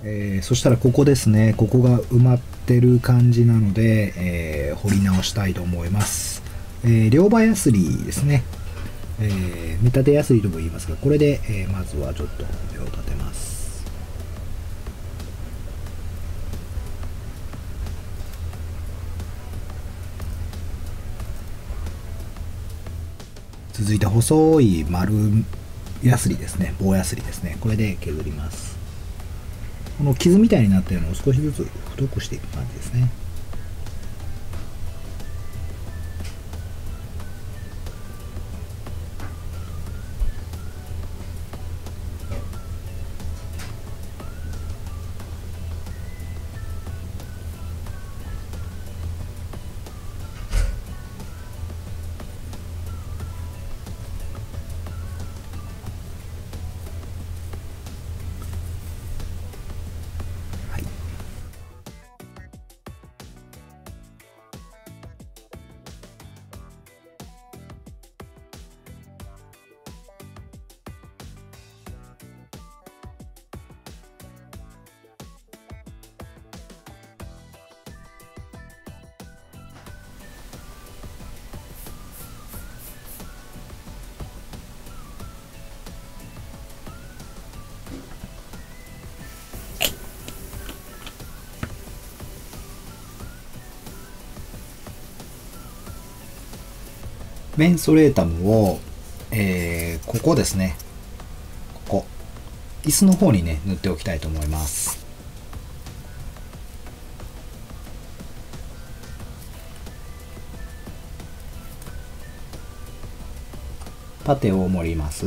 そしたらここですね。ここが埋まってる感じなので、掘り直したいと思います。両刃ヤスリですね。目立てヤスリとも言いますが、これで、まずはちょっと目を立てます。続いて細い丸ヤスリですね。棒ヤスリですね。これで削ります。この傷みたいになっているのを少しずつ太くしていく感じですね。はい。メンソレータムを、ここですね。ここ。椅子の方にね、塗っておきたいと思います。パテを盛ります。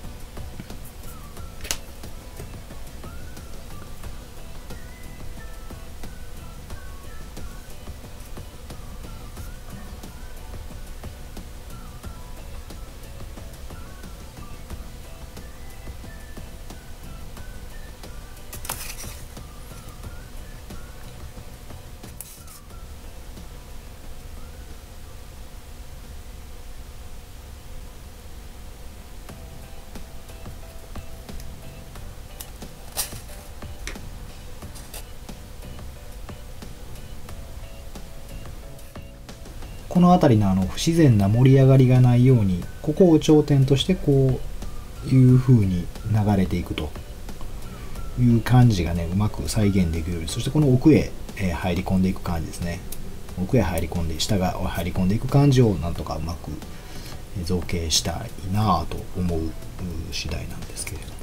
この辺りの不自然な盛り上がりがないように、ここを頂点としてこういう風に流れていくという感じがね、うまく再現できるように、そしてこの奥へ入り込んでいく感じですね。奥へ入り込んで、下が入り込んでいく感じをなんとかうまく造形したいなぁと思う次第なんですけれども。